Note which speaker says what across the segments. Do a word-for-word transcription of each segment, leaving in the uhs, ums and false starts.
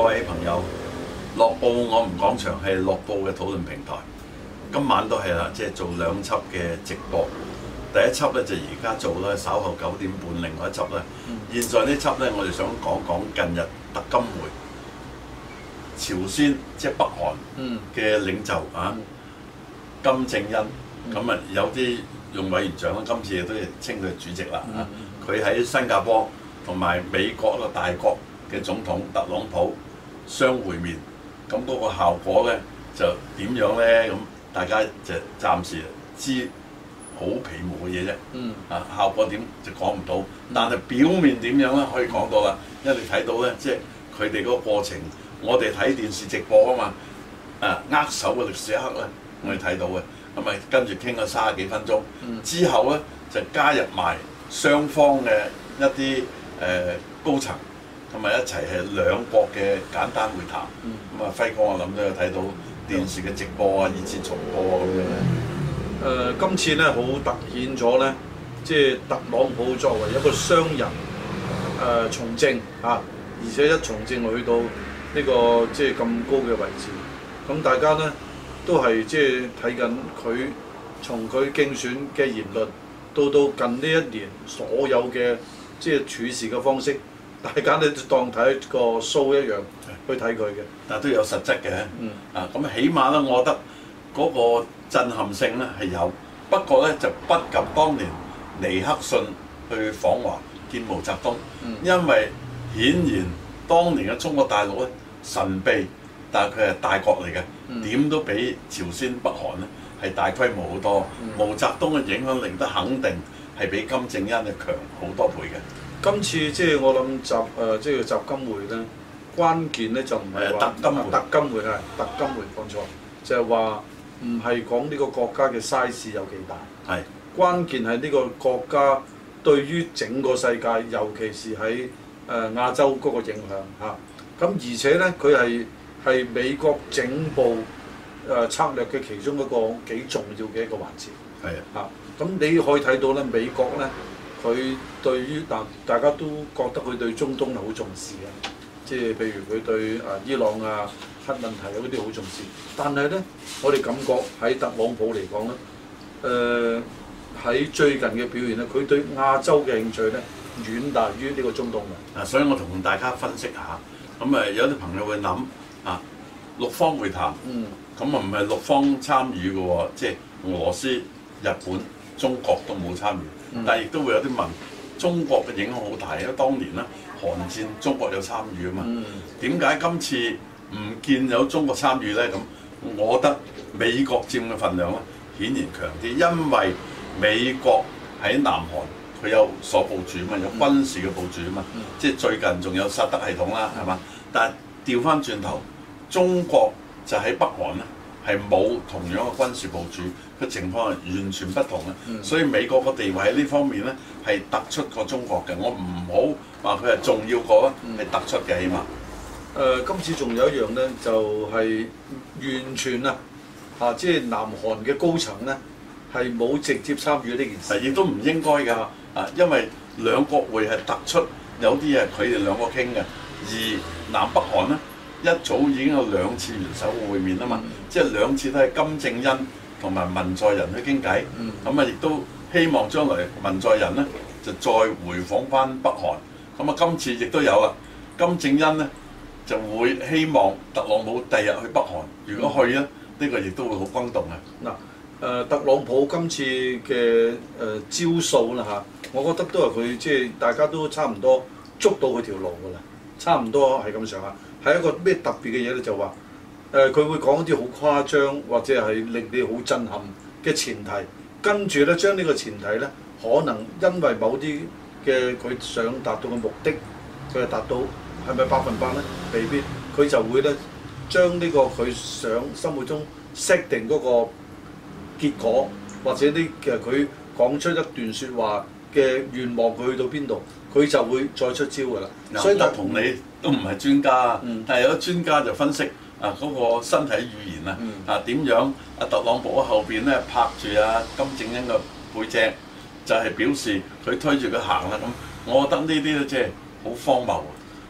Speaker 1: 位朋友，樂報我唔講場係樂報嘅討論平台。今晚都係啦，即係做兩輯嘅直播。第一輯咧就而家做啦，稍後九點半另外一輯啦。現在呢輯咧，我哋想講講近日特金會朝鮮即係北韓嘅領袖啊，金正恩。咁啊有啲用委員長啦，今次亦都係稱佢主席啦啊。佢喺新加坡同埋美國一個大國嘅總統特朗普相會面，咁嗰個效果咧就點樣咧？咁大家就暫時知好皮毛嘅嘢啫。嗯。啊，效果點就講唔到，但係表面點樣咧可以講到啦。因為你睇到咧，即係佢哋嗰個過程，我哋睇電視直播啊嘛。啊，握手嘅歷史一刻咧，我哋睇到嘅，咁咪跟住傾咗三十幾分鐘。嗯。之後咧就加入埋雙方嘅一啲誒、呃、高層。咁咪一齊係兩國嘅簡單會談，咁啊、嗯、輝哥我諗都有睇到電視嘅直播啊，以至重播啊咁樣咧。
Speaker 2: 誒、呃，今次咧好突顯咗咧，即係特朗普作為一個商人，誒、呃、從政啊，而且一從政去到呢、這個即係咁高嘅位置，咁大家咧都係即係睇緊佢從佢競選嘅言論，到到近呢一年所有嘅即係處事嘅方式。大家你當睇個 show 一樣去睇佢嘅，
Speaker 1: 但係都有實質嘅。嗯、啊，咁起碼咧，我覺得嗰個震撼性咧係有，不過咧就不及當年尼克遜去訪華見毛澤東，嗯、因為顯然當年嘅中國大陸咧神秘，但係佢係大國嚟嘅，點、嗯、都比朝鮮北韓咧係大規模好多。嗯、毛澤東嘅影響力都肯定係比金正恩嘅強好多倍嘅。
Speaker 2: 今次即係我諗習誒即係習金會咧，關鍵咧就唔係話特金會，特金會係特金會講錯，就係話唔係講呢個國家嘅 size 有幾大，係是關鍵係呢個國家對於整個世界，尤其是喺誒、呃、亞洲嗰個影響嚇。咁、啊、而且咧，佢係係美國整部誒、呃、策略嘅其中一個幾重要嘅一個環節，係的啊嚇。咁你可以睇到咧，美國咧。佢對於但大家都覺得佢對中東係好重視嘅，即係譬如佢對啊伊朗啊核問題嗰啲好重視。但係咧，我哋感覺喺特朗普嚟講咧，誒、呃、喺最近嘅表現咧，佢對亞洲嘅興趣咧遠大於呢個中東嘅。啊，所以我同大家分析下，咁誒有啲朋友會諗啊，六方會談，咁啊唔係六方參與嘅喎，即係俄羅斯、日本、中國都冇參與。但係亦都會有啲問中國嘅影響好大，因為當年咧韓戰中國有參與啊嘛。點解、嗯、今次唔見有中國參與咧？咁我覺得美國佔嘅份量咧顯然強啲，因為美國喺南韓佢有所部署啊嘛，有軍事嘅部署啊嘛。嗯、即係最近仲有薩德系統啦，係嘛？但係調翻轉頭，中國就喺北韓咧係冇同樣嘅軍事部署。個情況係完全不同嘅，嗯、所以美國個地位喺呢方面咧係突出過中國嘅。我唔好話佢係重要過，係、嗯、突出嘅起碼。誒、 呃，今次仲有一樣咧，就係、是、完全啊，啊，即係南韓嘅高層咧係冇直接參與呢件事，
Speaker 1: 亦都唔應該㗎。啊，啊，因為兩國會係突出有啲嘢佢哋兩個傾嘅，而南北韓咧一早已經有兩次元首會面啊嘛，嗯、即係兩次都係金正恩同埋文在寅去傾偈，咁啊亦都希望將來文在寅咧就再回訪翻北韓，咁啊今次亦都有啦，金正恩咧就會希望特朗普第日去北韓，如果去咧呢、嗯、個亦都會好轟動嘅。嗱，
Speaker 2: 誒特朗普今次嘅誒、呃、招數啦嚇，我覺得都係佢即係大家都差唔多捉到佢條路㗎啦，差唔多係咁上下，係一個咩特別嘅嘢咧就話。誒佢、呃、會講一啲好誇張或者係令你好震撼嘅前提，跟住咧將呢個前提咧，可能因為某啲嘅佢想達到嘅目的，佢係達到係咪百分百咧？未必，佢就會咧將呢個佢想心目中 set 定嗰個結果，或者啲其實佢講出一段説話嘅願望，佢去到邊度，佢就會再出招㗎啦。
Speaker 1: 嗯、所以我同你都唔係專家，嗯、但係有啲專家就分析。啊！嗰、那個身體語言啊，嗯、啊點樣？阿特朗普後邊咧拍住阿金正恩個背脊，就係、是、表示佢推住佢行啦咁。我覺得呢啲咧即係好荒謬。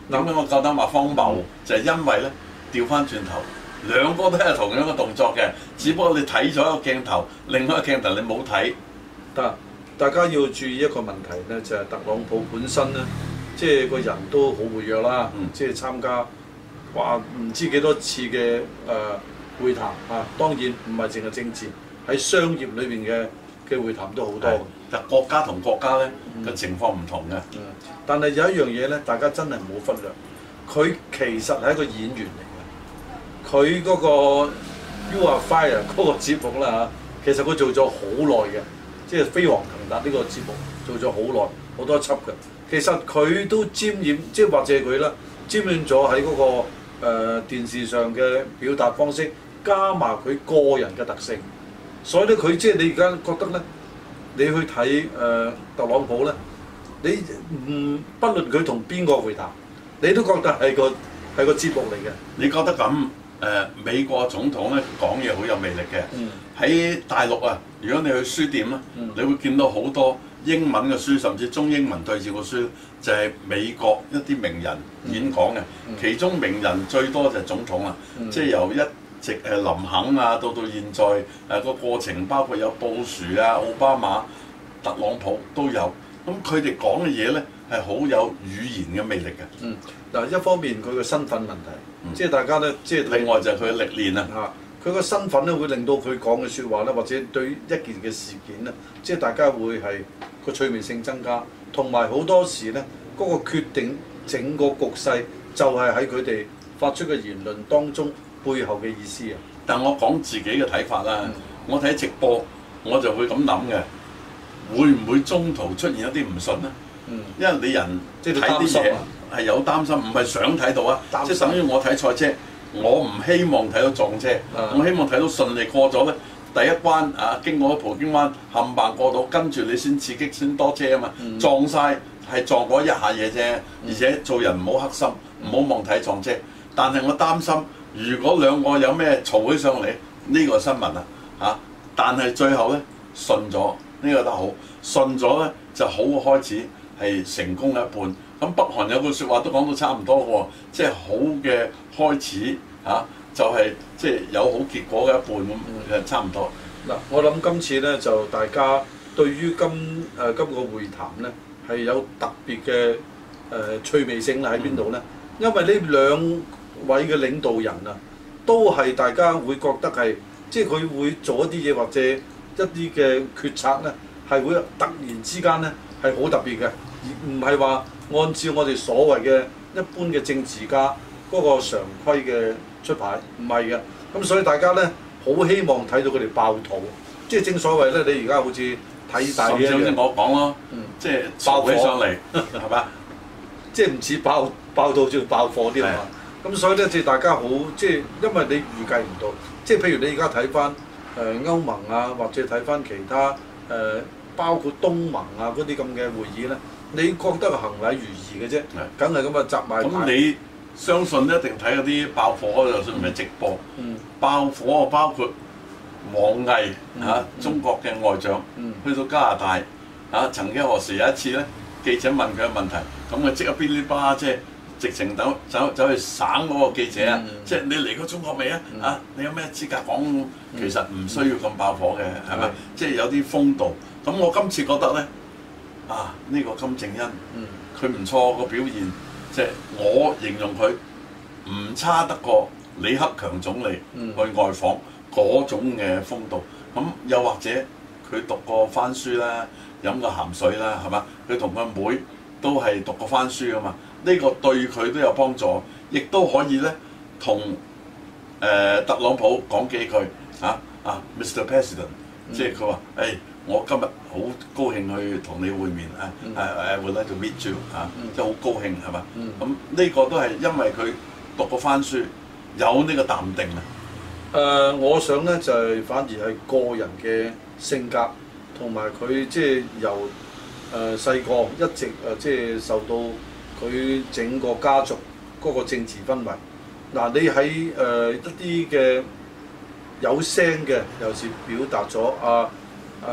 Speaker 1: 點解我夠膽話荒謬？就係因為咧調翻轉頭，兩個都係同樣嘅動作嘅，只不過你睇咗一個鏡頭，另外一個鏡頭你冇睇。
Speaker 2: 但大家要注意一個問題咧，就係、是、特朗普本身咧，即係個人都好活躍啦，
Speaker 1: 嗯、
Speaker 2: 即係參加話唔知幾多次嘅誒、呃、會談啊。當然唔係淨係政治，喺商業裏邊嘅嘅會談都好多。
Speaker 1: 但國家同國家咧嘅、嗯、情況唔同嘅。
Speaker 2: 嗯，但係有一樣嘢咧，大家真係唔好忽略，佢其實係一個演員嚟嘅。佢嗰個 You Are Fire 嗰個節目啦嚇，其實佢做咗好耐嘅。即係飛黃騰達呢個節目做咗好耐，好多輯嘅。其實佢都沾染，即係或者佢啦，沾染咗喺嗰個誒、呃、電視上嘅表達方式，加埋佢個人嘅特性。所以咧，佢即係你而家覺得咧，你去睇誒、呃、特朗普咧，你唔不論佢同邊個會談，你都覺得係個係個節目嚟嘅。
Speaker 1: 你覺得咁？誒、呃、美國總統咧講嘢好有魅力嘅，喺、嗯、大陸啊，如果你去書店咧，嗯、你會見到好多英文嘅書，甚至中英文對照嘅書，就係、是、美國一啲名人演講嘅。嗯嗯、其中名人最多就係總統啦，嗯、即係由一直誒林肯啊，到到現在誒、呃、個過程，包括有布殊啊、奧巴馬、特朗普都有。咁佢哋講嘅嘢咧係好有語言嘅魅力嘅。
Speaker 2: 嗯，嗱，一方面佢嘅身份問題。即係大家咧，即係
Speaker 1: 另外就係佢嘅歷練啊！
Speaker 2: 嚇，佢個身份咧會令到佢講嘅説話咧，或者對一件嘅事件咧，即係大家會係個趣味性增加，同埋好多時咧嗰、那個決定整個局勢就係喺佢哋發出嘅言論當中背後嘅意思啊！
Speaker 1: 但我講自己嘅睇法啦，嗯、我睇直播我就會咁諗嘅，會唔會中途出現一啲唔順咧？嗯，因為你人即係睇啲嘢。係有擔心，唔係想睇到啊！即係等於我睇賽車，我唔希望睇到撞車，嗯、我希望睇到順利過咗咧。第一關啊，經過咗葡京灣冚唪過到，跟住你先刺激先多車啊嘛！嗯、撞晒係撞過一下嘢啫，而且做人唔好黑心，唔好望睇撞車。但係我擔心，如果兩個有咩嘈起上嚟，呢、呢個新聞啊嚇！但係最後咧順咗，呢、呢個得好順咗咧就好嘅開始，係成功嘅一半。咁北韓有句説話都講到差唔多喎，即係好嘅開始嚇、啊，就係、是、即係有好結果嘅一半咁，誒、嗯、差唔多。
Speaker 2: 嗱，我諗今次咧就大家對於今誒、呃、今個會談咧係有特別嘅誒、呃、趣味性喺邊度咧？嗯、因為呢兩位嘅領導人啊，都係大家會覺得係即係佢會做一啲嘢或者一啲嘅決策咧，係會突然之間咧係好特別嘅，而唔係話按照我哋所謂嘅一般嘅政治家嗰個常規嘅出牌，唔係嘅。咁所以大家咧好希望睇到佢哋爆肚，即係正所謂咧，你而家好似睇大嘅，
Speaker 1: 甚至我講咯，嗯、即係爆起上嚟，係嘛？
Speaker 2: 即係唔似爆爆到叫爆貨啲係嘛？咁的所以咧，即係大家好，即係因為你預計唔到，即係譬如你而家睇翻誒歐盟啊，或者睇翻其他誒、呃、包括東盟啊嗰啲咁嘅會議咧。你覺得行禮如儀嘅啫，梗係咁啊，集埋。咁
Speaker 1: 你相信一定睇嗰啲爆火，就算唔係直播，嗯、爆火啊，包括王毅嚇、嗯啊、中國嘅外長，嗯、去到加拿大嚇、啊，曾經何時有一次咧，記者問佢嘅問題，咁啊即刻噼哩啪啦，即係直情走走走去省嗰個記者啊，嗯、即係你嚟過中國未啊？嗯、啊，你有咩資格講？其實唔需要咁爆火嘅，係咪？即係有啲風度。咁我今次覺得咧。啊！呢、這個金正恩，佢唔、嗯、錯個表現，即、就、係、是、我形容佢唔差得過李克強總理去外訪嗰、嗯、種嘅風度。咁又或者佢讀過番書啦，飲過鹹水啦，係嘛？佢同佢妹都係讀過番書噶嘛？呢、這個對佢都有幫助，亦都可以咧同誒特朗普講幾句啊啊，Mister President，、嗯、即係佢話誒。我今日好高興去同你會面啊！誒誒，would like to meet you 啊，即係好高興係嘛？咁呢、嗯、個都係因為佢讀過番書，有呢個淡定啊。
Speaker 2: 誒、呃，我想咧就係、是、反而係個人嘅性格，同埋佢即係由誒細個一直誒即係受到佢整個家族嗰個政治氛圍。嗱、呃，你喺誒、呃、一啲嘅有聲嘅，尤其是表達咗啊。誒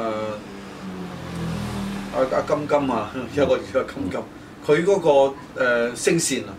Speaker 2: 阿阿金金啊，一個叫阿金金，佢嗰、那個誒、呃、聲線啊，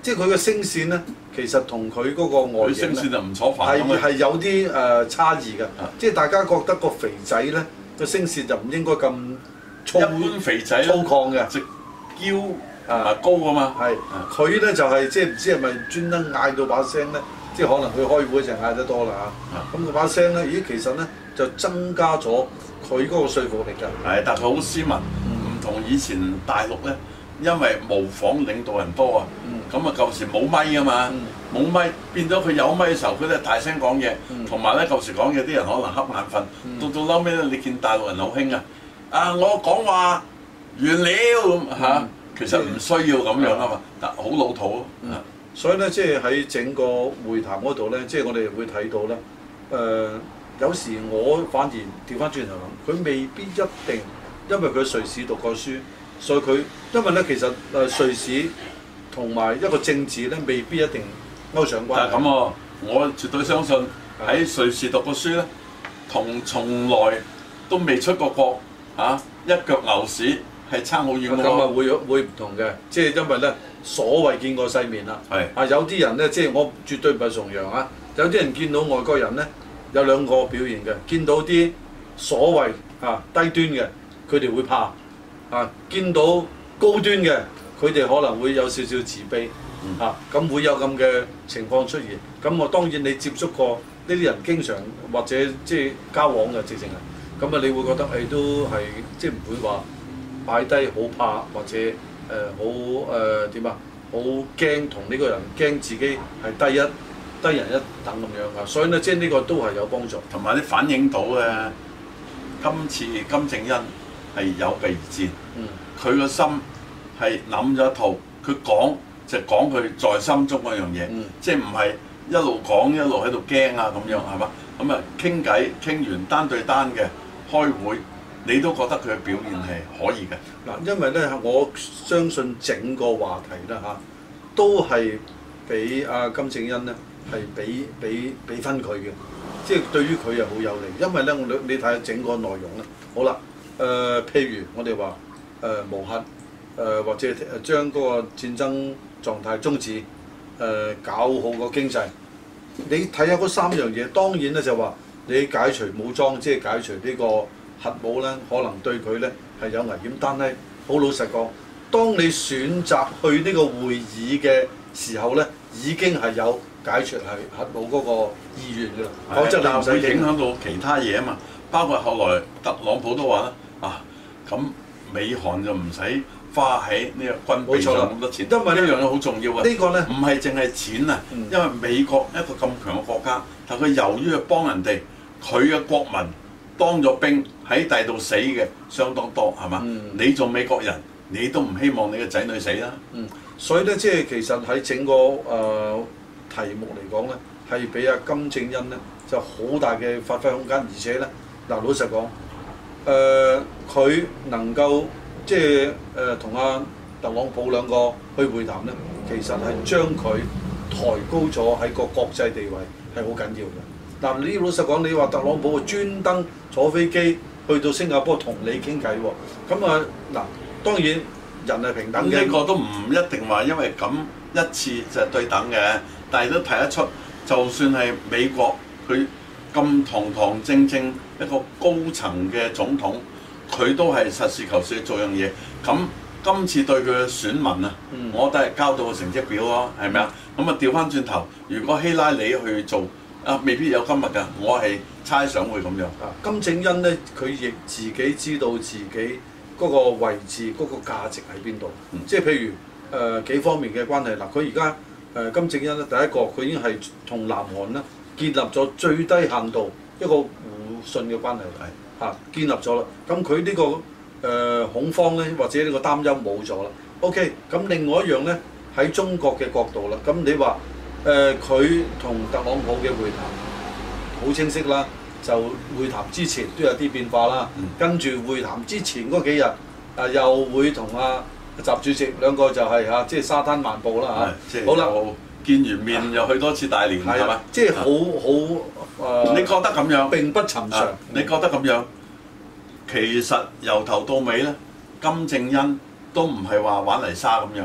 Speaker 2: 即係佢嘅聲線咧，其實同佢嗰個外形
Speaker 1: 聲線就唔錯飯
Speaker 2: 係係有啲誒、呃、差異嘅。
Speaker 1: 啊、
Speaker 2: 即係大家覺得個肥仔咧個聲線就唔應該咁粗，
Speaker 1: 一般肥仔
Speaker 2: 粗獷嘅，
Speaker 1: 直嬌啊高啊嘛。
Speaker 2: 係佢咧就係、是、即係唔知係咪專登嗌到把聲咧？即係可能佢開會就嗌得多啦嚇。咁個把聲咧，咦其實咧就增加咗佢嗰個說服力㗎。
Speaker 1: 係，但係佢好斯文，唔同、嗯、以前大陸咧。因為模仿領導人多啊，咁啊舊時冇咪啊嘛，冇、嗯、咪變咗佢有咪嘅時候，佢咧大聲講嘢，同埋咧舊時講嘢啲人可能瞌眼瞓，嗯、到到嬲尾咧，你見大陸人好興啊，啊我講話完了咁嚇，啊嗯、其實唔需要咁樣啊嘛，但好、嗯、老土咯。嗯、
Speaker 2: 所以咧，即係喺整個會談嗰度咧，即、就、係、是、我哋會睇到咧，誒、呃、有時我反而調翻轉頭諗，佢未必一定，因為佢瑞士讀過書。所以佢，因為咧其實誒瑞士同埋一個政治咧，未必一定勾上關係。但係咁喎，
Speaker 1: 我絕對相信喺瑞士讀過書咧，同從來都未出過國嚇、啊，一腳牛屎係差好遠嘅喎。
Speaker 2: 咁啊會會唔同嘅，即係因為咧所謂見過世面啦。係
Speaker 1: 是
Speaker 2: 啊，有啲人咧，即係我絕對唔係崇洋啊。有啲人見到外國人咧，有兩個表現嘅，見到啲所謂啊低端嘅，佢哋會怕。啊！見到高端嘅，佢哋可能會有少少自卑，嗯、啊咁會有咁嘅情況出現。咁我當然你接觸過呢啲人，經常或者即係交往嘅直情係，咁啊你會覺得誒、哎、都係即係唔會話擺低好怕或者誒好誒點啊，好驚同呢個人驚自己係低一低人一等咁樣啊。所以咧，即係呢個都係有幫助，
Speaker 1: 同埋你反映到嘅今次金正恩係有備而戰，佢個、嗯、心係諗咗一套，佢講就講佢在心中嗰樣嘢，嗯、即係唔係一路講一路喺度驚啊咁樣係嘛？咁啊傾偈傾完單對單嘅開會，你都覺得佢嘅表現係可以嘅。
Speaker 2: 嗱，因為咧我相信整個話題啦嚇，都係俾阿金正恩咧係俾俾俾分佢嘅，即係對於佢又好有利。因為咧我你你睇下整個內容咧，好啦。誒、呃，譬如我哋話誒無核，誒、呃、或者誒將嗰個戰爭狀態終止，誒、呃、搞好個經濟。你睇下嗰三樣嘢，當然咧就話你解除武裝，即係解除呢個核武咧，可能對佢咧係有危險。但係好老實講，當你選擇去呢個會議嘅時候咧，已經係有解除係核武嗰個意願㗎啦。否則你唔使
Speaker 1: 影響到其他嘢啊嘛，包括後來特朗普都話啦。啊，咁美韓就唔使花喺呢個軍備上咁多錢，因為呢樣嘢好重要啊！呢個咧唔係淨係錢啊，嗯、因為美國一個咁強嘅國家，但佢由於去幫人哋，佢嘅國民當咗兵喺第度死嘅相當多，係嘛？嗯、你做美國人，你都唔希望你嘅仔女死啦。
Speaker 2: 嗯，所以咧，即係其實喺整個誒、呃、題目嚟講咧，係俾阿金正恩咧就好大嘅發揮空間，而且咧嗱老實講。誒佢、呃、能夠即係誒同阿特朗普兩個去會談咧，其實係將佢抬高咗喺個國際地位係好緊要嘅。嗱，你老實講，你話特朗普專登坐飛機去到新加坡同你傾偈喎，咁啊嗱，當然人係平等嘅。
Speaker 1: 呢個都唔一定話因為咁一次就係對等嘅，但係都睇得出，就算係美國佢咁堂堂正正一個高層嘅總統，佢都係實事求是做樣嘢。咁今次對佢嘅選民啊，嗯、我都係交到個成績表咯，係咪啊？咁啊調翻轉頭，如果希拉里去做啊，未必有今日㗎。我係猜想會咁樣。
Speaker 2: 啊，金正恩咧，佢亦自己知道自己嗰個位置、嗰、嗰個價值喺邊度。嗯、即係譬如誒、呃、幾方面嘅關係。嗱，佢而家誒金正恩咧，第一個佢已經係同南韓咧。建立咗最低限度一個互信嘅關係，係嚇建立咗啦。咁佢呢個誒、呃、恐慌咧，或者呢個擔憂冇咗啦。OK，咁另外一樣咧，喺中國嘅角度啦，咁你話誒佢同特朗普嘅會談好清晰啦，就會談之前都有啲變化啦。嗯、跟住會談之前嗰幾日，啊、呃、又會同阿習主席兩個就係、是、嚇，即係沙灘漫步啦嚇。好啦。
Speaker 1: 見完面又去多次大連，係嘛？
Speaker 2: 即係好好誒。
Speaker 1: 你覺得咁樣
Speaker 2: 並不尋常。
Speaker 1: 啊、你覺得咁樣，其實由頭到尾咧，金正恩都唔係話玩泥沙咁樣，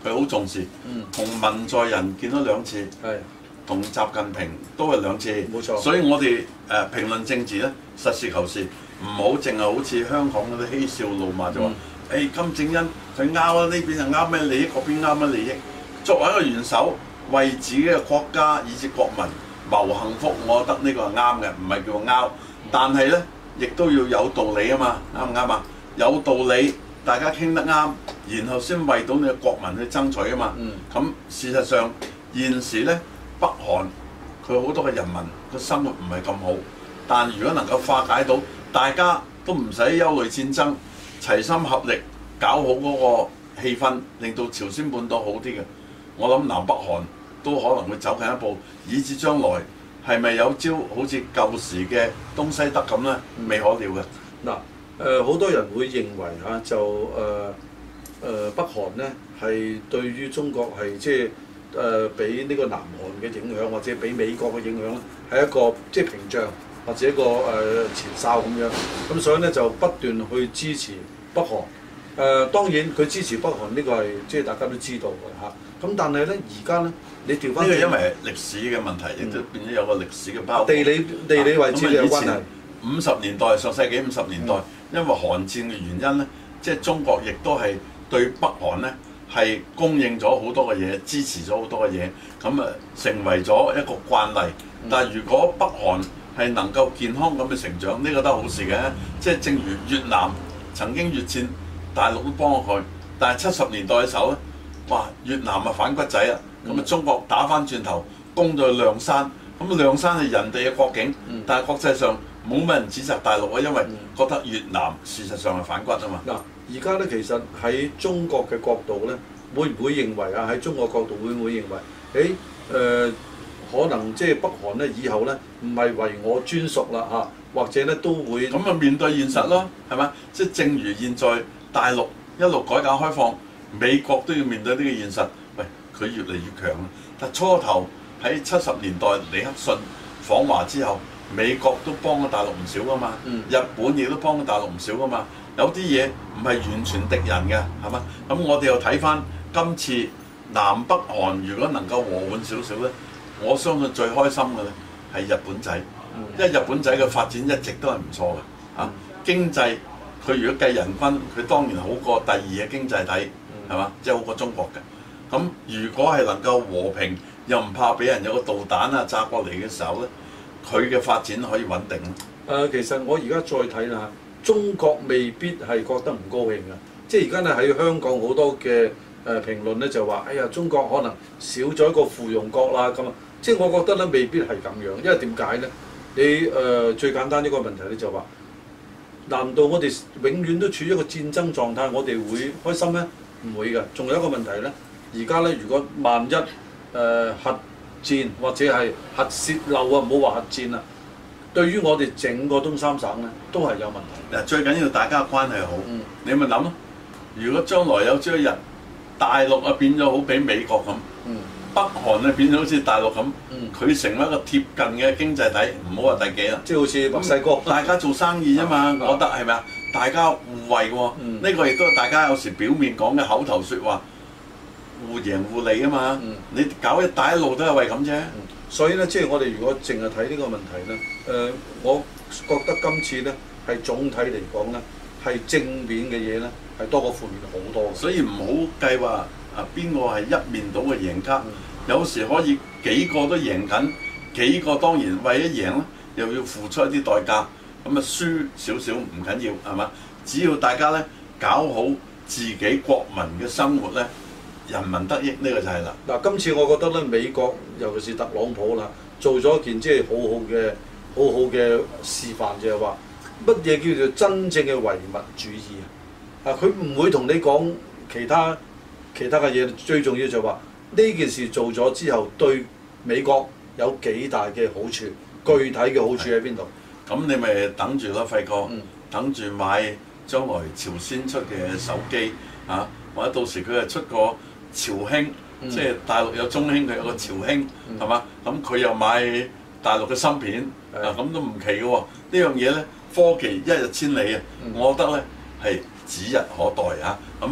Speaker 1: 佢好重視。同、嗯、文在寅見咗兩次，同是習近平都係兩次。冇錯。所以我哋誒、呃、評論政治咧，實事求是，唔好淨係好似香港嗰啲嬉笑怒罵就話，誒、嗯欸、金正恩佢啱啊，呢邊就啱咩利益，嗰邊啱咩利益。作為一個元首，為自己嘅國家以至國民謀幸福，我覺得呢個係啱嘅，唔係叫拗。但係咧，亦都要有道理啊嘛，啱唔啱啊？有道理，大家傾得啱，然後先為到你嘅國民去爭取啊嘛。咁、嗯、事實上現時咧，北韓佢好多嘅人民個生活唔係咁好，但如果能夠化解到，大家都唔使憂慮戰爭，齊心合力搞好嗰個氣氛，令到朝鮮半島好啲嘅。我諗南北韓都可能會走近一步，以至將來係咪有朝好似舊時嘅東西德咁呢？未可料嘅。
Speaker 2: 嗱、嗯，誒、呃、好多人會認為嚇、啊、就誒誒、呃呃、北韓呢係對於中國係即係誒俾呢個南韓嘅影響，或者俾美國嘅影響咧，係一個即係屏障或者一個誒、呃、前哨咁樣。咁所以呢，就不斷去支持北韓。誒、呃、當然佢支持北韓呢個係即係大家都知道嘅嚇。咁、啊、但係呢，而家呢。你調翻呢個因為歷史嘅問題，亦都變咗有個歷史嘅包袱。地理地理位置嘅關係。五十年代上世紀五十年代，嗯、因為韓戰嘅原因咧，即係中國亦都係對北韓咧係供應咗好多嘅嘢，支持咗好多嘅嘢，咁啊成為咗一個慣例。但係如果北韓係能夠健康咁嘅成長，呢、呢個都係好事嘅。即係正如越南曾經越戰，大陸都幫過佢，但係七十年代嘅時候咧，哇！越南啊反骨仔啊！咁啊！嗯、中國打翻轉頭攻到去諒山，咁諒山係人哋嘅國境，嗯、但係國際上冇乜人指責大陸啊，因為覺得越南事實上係反骨啊嘛。嗱、嗯，而家咧其實喺中國嘅角度咧，會唔會認為啊？喺中國角度會唔會認為？誒誒、呃，可能即係北韓咧以後咧唔係為我專屬啦嚇，或者咧都會咁啊面對現實咯，係咪？即係正如現在大陸一路改革開放，美國都要面對呢個現實。佢越嚟越強啦，但初頭喺七十年代尼克遜訪華之後，美國都幫咗大陸唔少噶嘛，嗯、日本亦都幫咗大陸唔少噶嘛，有啲嘢唔係完全敵人嘅，係嘛？咁我哋又睇翻今次南北韓如果能夠和緩少少咧，我相信最開心嘅咧係日本仔，嗯、因為日本仔嘅發展一直都係唔錯嘅，嚇、啊、經濟佢如果計人均，佢當然好過第二嘅經濟體，係嘛？即係好過中國嘅。咁如果係能夠和平，又唔怕俾人有個導彈啊炸過嚟嘅時候咧，佢嘅發展可以穩定。誒、 呃，其實我而家再睇啦，中國未必係覺得唔高興嘅。即係而家咧喺香港好多嘅誒評論咧就話：哎呀，中國可能少咗一個附庸國啦咁啊！即係我覺得咧未必係咁樣，因為點解咧？你誒、呃、最簡單一個問題咧就話：難道我哋永遠都處於一個戰爭狀態，我哋會開心咩？唔會嘅。仲有一個問題咧。而家咧，如果萬一誒、呃、核戰或者係核泄漏啊，唔好話核戰啊，對於我哋整個東三省咧都係有問題。嗱，最緊要大家關係好，嗯、你咪諗咯。如果將來有朝一日大陸啊變咗好比美國咁，嗯、北韓啊變咗好似大陸咁，佢、嗯、成為一個貼近嘅經濟體，唔好話第幾啦。即係好似墨西哥，大家做生意啫嘛，我覺得係咪啊？大家互惠喎，呢、嗯、個亦都係大家有時表面講嘅口頭説話。互贏互利啊嘛！嗯、你搞一帶一路都係為咁啫、嗯。所以咧，即係我哋如果淨係睇呢個問題咧，誒、呃，我覺得今次咧係總體嚟講咧係正面嘅嘢咧係多過負面好多。所以唔好計話啊邊個係一面倒嘅贏家，嗯、有時可以幾個都贏緊，幾個當然為咗贏咧又要付出一啲代價，咁啊輸少少唔緊要係嘛？只要大家咧搞好自己國民嘅生活咧。人民得益呢、這個就係啦。嗱，今次我覺得咧，美國尤其是特朗普啦，做咗一件即係好好嘅、好好嘅示範，就係話乜嘢叫做真正嘅唯物主義啊！啊，佢唔會同你講其他其他嘅嘢，最重要就係話呢件事做咗之後，對美國有幾大嘅好處，具體嘅好處喺邊度？咁你咪等住咯，輝哥，嗯、等住買將來朝鮮出嘅手機啊，或者到時佢係出個。朝興，嗯、即係大陸有中興，佢有個朝興，係嘛、嗯？咁佢又買大陸嘅芯片，嗯、啊咁都唔奇嘅喎。呢樣嘢咧，科技一日千里啊！嗯、我覺得咧係指日可待啊！咁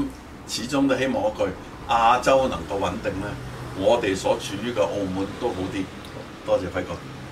Speaker 1: 始終都希望一句亞洲能夠穩定咧，我哋所處於嘅澳門都好啲。多謝輝哥。